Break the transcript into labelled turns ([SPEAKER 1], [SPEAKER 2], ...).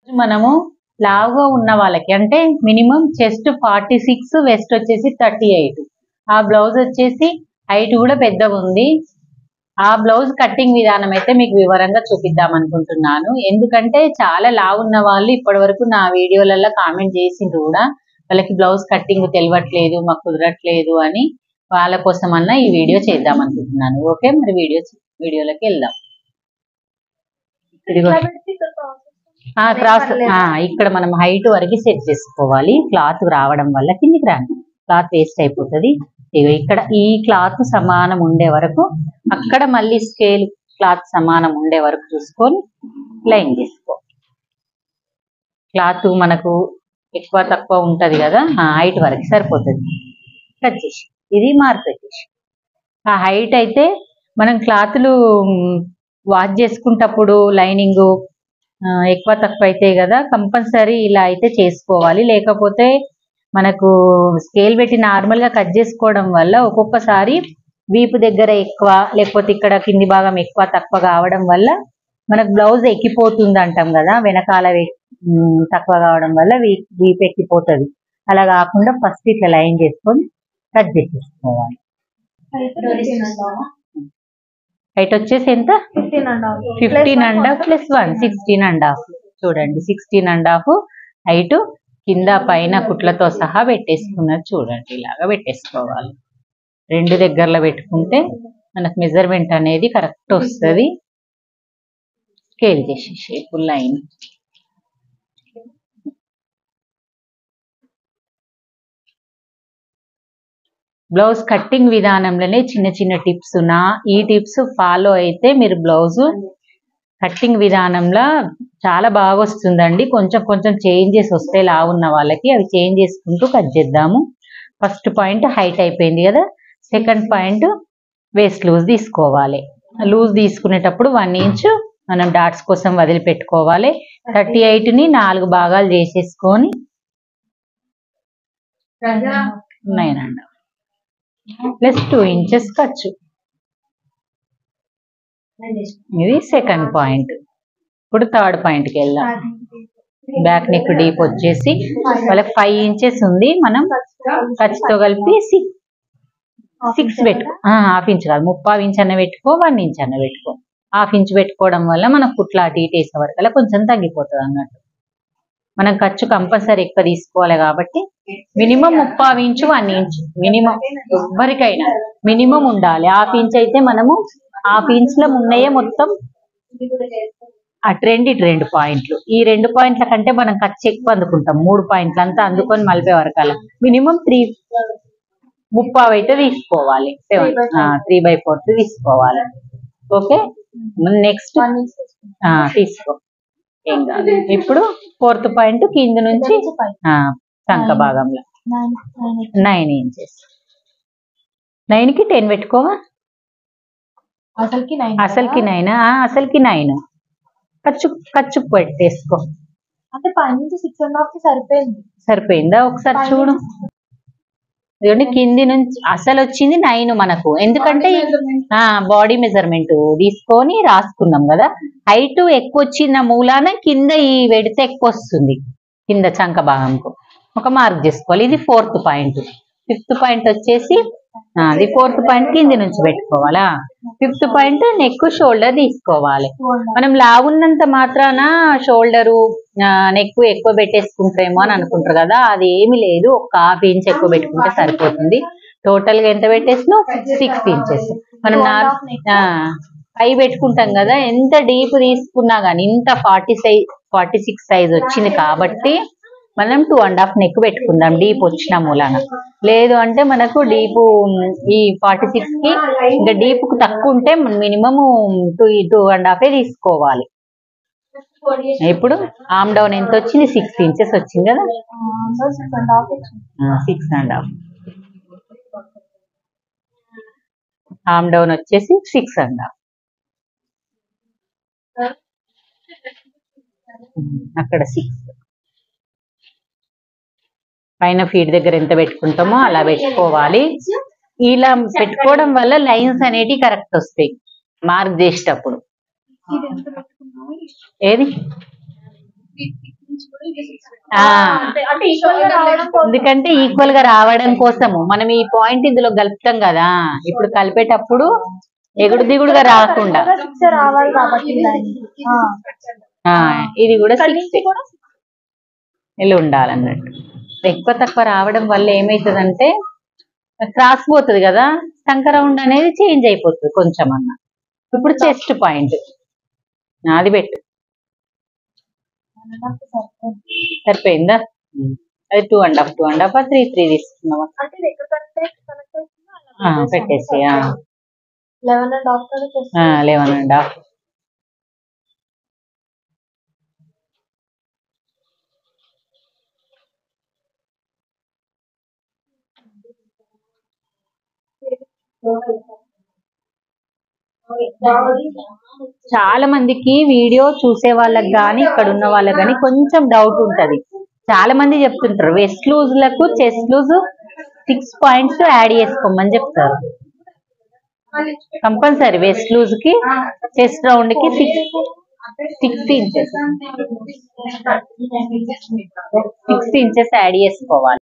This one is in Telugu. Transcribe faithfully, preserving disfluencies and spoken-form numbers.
[SPEAKER 1] మనము లావుగా ఉన్న వాళ్ళకి అంటే minimum chest forty six waist వచ్చేసి థర్టీ ఎయిట్ ఆ బ్లౌజ్ వచ్చేసి హైట్ కూడా పెద్దగా ఉంది. ఆ బ్లౌజ్ కట్టింగ్ విధానం అయితే మీకు వివరంగా చూపిద్దాం అనుకుంటున్నాను. ఎందుకంటే చాలా లావు ఉన్న వాళ్ళు ఇప్పటి వరకు నా వీడియోలలో కామెంట్ చేసిండ్రు కూడా, వాళ్ళకి బ్లౌజ్ కట్టింగ్ తెలియట్లేదు, మాకు కుదరట్లేదు అని. వాళ్ళ కోసమన్నా ఈ వీడియో చేద్దాం అనుకుంటున్నాను. ఓకే, మరి వీడియో వీడియోలోకి వెళ్దాం. క్రాస్ ఇక్కడ మనం హైట్ వరకు సెట్ చేసుకోవాలి. క్లాత్ రావడం వల్ల కిందికి రాని క్లాత్ వేస్ట్ అయిపోతుంది. ఇక్కడ ఈ క్లాత్ సమానం ఉండే వరకు, అక్కడ మళ్ళీ స్కేల్ క్లాత్ సమానం ఉండే వరకు చూసుకొని లైన్ చేసుకో. క్లాత్ మనకు ఎక్కువ తక్కువ ఉంటది కదా, హైట్ వరకు సరిపోతుంది. కట్ చేసి ఇది మార్క్ పెట్టేసి, ఆ హైట్ అయితే మనం క్లాత్లు వాష్ చేసుకుంటప్పుడు లైనింగ్ ఎక్కువ తక్కువ అయితే కదా, కంపల్సరీ ఇలా అయితే చేసుకోవాలి. లేకపోతే మనకు స్కేల్ పెట్టి నార్మల్ గా కట్ చేసుకోవడం వల్ల ఒక్కొక్కసారి వీపు దగ్గర ఎక్కువ, లేకపోతే ఇక్కడ కింది భాగం ఎక్కువ తక్కువ కావడం వల్ల మనకు బ్లౌజ్ ఎక్కిపోతుంది అంటాం కదా, వెనకాల తక్కువ కావడం వల్ల వీపు ఎక్కిపోతుంది. అలా కాకుండా ఫస్ట్ ఇట్లా లైన్ చేసుకొని కట్ చేసేసుకోవాలి. హైట్ వచ్చేసి ఎంత? Fifteen and half plus one sixteen and half. చూడండి, సిక్స్టీన్ అండ్ హాఫ్ హైట్ కింద పైన కుట్లతో సహా పెట్టేసుకున్నది. చూడండి, ఇలాగా పెట్టేసుకోవాలి. రెండు దగ్గరలో పెట్టుకుంటే మనకు మెజర్మెంట్ అనేది కరెక్ట్ వస్తుంది. స్కేల్ చేసి షేప్ లైన్ బ్లౌజ్ కట్టింగ్ విధానంలోనే చిన్న చిన్న టిప్స్ ఉన్నా, ఈ టిప్స్ ఫాలో అయితే మీరు బ్లౌజ్ కట్టింగ్ విధానంలో చాలా బాగా వస్తుందండి. కొంచెం కొంచెం చేంజెస్ వస్తాయి లావున్న వాళ్ళకి, అవి చేంజ్ చేసుకుంటూ కట్ చేద్దాము. ఫస్ట్ పాయింట్ హైట్ అయిపోయింది కదా. సెకండ్ పాయింట్ వేస్ట్ లూజ్ తీసుకోవాలి. లూజ్ తీసుకునేటప్పుడు వన్ ఇంచ్ మనం డాట్స్ కోసం వదిలిపెట్టుకోవాలి. థర్టీ ఎయిట్ ని నాలుగు భాగాలు చేసేసుకొని nine and plus two inches ఖర్చు. ఇది సెకండ్ పాయింట్. ఇప్పుడు థర్డ్ పాయింట్కి వెళ్దాం. బ్యాక్ నెక్ డీప్ వచ్చేసి వాళ్ళకి ఫైవ్ ఇంచెస్ ఉంది. మనం ఖర్చుతో కలిపి సిక్స్ సిక్స్ పెట్టుకో. హాఫ్ ఇంచ్ కాదు, ముప్పావు ఇంచ్ అన్న పెట్టుకో, వన్ ఇంచ్ అన్న పెట్టుకో. హాఫ్ ఇంచ్ పెట్టుకోవడం వల్ల మనకు కుట్ల అటు ఇటు వేసే వరకు అలా కొంచెం తగ్గిపోతుంది అన్నట్టు. మనం ఖర్చు కంపల్సరీ ఎక్కువ తీసుకోవాలి కాబట్టి మినిమం ముప్పావు ఇంచు వన్ ఇంచ్ మినిమం ఎవరికైనా మినిమం ఉండాలి. హాఫ్ ఇంచ్ అయితే మనము హాఫ్ ఇంచ్ లో ఉన్నాయే మొత్తం అటు రెండు ఇటు రెండు పాయింట్లు. ఈ రెండు పాయింట్ల కంటే మనం ఖర్చు ఎక్కువ అందుకుంటాం. మూడు పాయింట్లు అంతా అందుకొని మలిపే వరకాల మినిమం త్రీ ముప్పావు అయితే తీసుకోవాలి. సెవెన్ త్రీ బై ఫోర్త్ తీసుకోవాలి. ఓకే, నెక్స్ట్ తీసుకో, ఏం కాదు. ఇప్పుడు ఫోర్త్ పాయింట్ కింద నుంచి సంక భాగంలో నైన్ ఇంచెస్. నైన్ కి టెన్ పెట్టుకోవా. అసలుకి నైన్ అసలుకి నైన్ ఖర్చు ఖర్చు పెట్టేసుకో.
[SPEAKER 2] అంటే పైనుంచి సిక్స్ అండ్ హాఫ్ సరిపోయింది.
[SPEAKER 1] సరిపోయిందా? ఒకసారి చూడు. ఇదిగోండి, కింది నుంచి అసలు వచ్చింది నైన్ మనకు. ఎందుకంటే బాడీ మెజర్మెంట్ తీసుకొని రాసుకున్నాం కదా. హైట్ ఎక్కువ వచ్చిన మూలాన కింద ఈ వెడితే ఎక్కువ వస్తుంది. కింద చంక భాగంకు ఒక మార్క్ చేసుకోవాలి. ఇది ఫోర్త్ పాయింట్. ఫిఫ్త్ పాయింట్ వచ్చేసి అది ఫోర్త్ పాయింట్ కింది నుంచి పెట్టుకోవాలా. ఫిఫ్త్ పాయింట్ నెక్ షోల్డర్ తీసుకోవాలి. మనం లావున్నంత మాత్రాన షోల్డరు నెక్ ఎక్కువ పెట్టేసుకుంటారేమో అని అనుకుంటారు కదా, అది ఏమి లేదు. ఒక హాఫ్ ఇంచ్ ఎక్కువ పెట్టుకుంటే సరిపోతుంది. టోటల్ గా ఎంత పెట్టేసినా సిక్స్ ఇంచెస్. మనం పై పెట్టుకుంటాం కదా, ఎంత డీప్ తీసుకున్నా గానీ ఇంత forty size forty six size వచ్చింది కాబట్టి మనం టూ అండ్ హాఫ్ నెక్ పెట్టుకుందాం డీప్ వచ్చిన మూలాన. లేదు అంటే మనకు డీపు ఈ ఫార్టీ సిక్స్ కి ఇంకా డీప్ కు తక్కువ ఉంటే minimum two two and half తీసుకోవాలి. ఇప్పుడు ఆమ్ డౌన్ ఎంత వచ్చింది? సిక్స్ ఇంచెస్ వచ్చింది కదా. Six and half arm down వచ్చేసి సిక్స్ అండ్ హాఫ్. అక్కడ సిక్స్. పైన ఫీట్ దగ్గర ఎంత పెట్టుకుంటామో అలా పెట్టుకోవాలి. ఇలా పెట్టుకోవడం వల్ల లైన్స్ అనేటివి కరెక్ట్ వస్తాయి మార్క్ చేసేటప్పుడు. ఏది ఆ
[SPEAKER 2] అంటే ఈక్వల్ గా రావడం కోసం.
[SPEAKER 1] ఎందుకంటే ఈక్వల్ గా రావడం కోసము మనం ఈ పాయింట్ ఇందులో కలుపుతాం కదా, ఇప్పుడు కలిపేటప్పుడు ఎగుడు దిగుడుగా రాకుండా
[SPEAKER 2] సిక్స్ రావాలి కాబట్టి ఆ.
[SPEAKER 1] ఆ ఇది కూడా
[SPEAKER 2] ఇక్కడ
[SPEAKER 1] సిక్స్
[SPEAKER 2] నుంచి కూడా
[SPEAKER 1] ఇలా ఉండాలన్నట్టు. ఎక్కువ తక్కువ రావడం వల్ల ఏమవుతుందంటే క్రాస్ పోతుంది కదా, సంక రౌండ్ అనేది చేంజ్ అయిపోతుంది కొంచెం అన్న. ఇప్పుడు చెస్ట్ పాయింట్ అది పెట్టు, సరిపోయిందా? అది two and half two and half three three తీసుకున్నావా?
[SPEAKER 2] అంటే ఇది ఎక్కడ కనెక్ట్ కనెక్ట్ అవుతుందో
[SPEAKER 1] పెట్టేసి
[SPEAKER 2] eleven and half
[SPEAKER 1] eleven and half. చాలా మందికి వీడియో చూసే వాళ్ళకి గానీ ఇక్కడ ఉన్న వాళ్ళకి గానీ కొంచెం డౌట్ ఉంటది. చాలా మంది చెప్తుంటారు వెస్ట్ లూజ్ లకు chest loose six points add చేసుకోమని చెప్తారు. కంపల్సరీ వెస్ట్ లూజ్ కి చెస్ట్ రౌండ్ కి six six inches six inches add చేసుకోవాలి.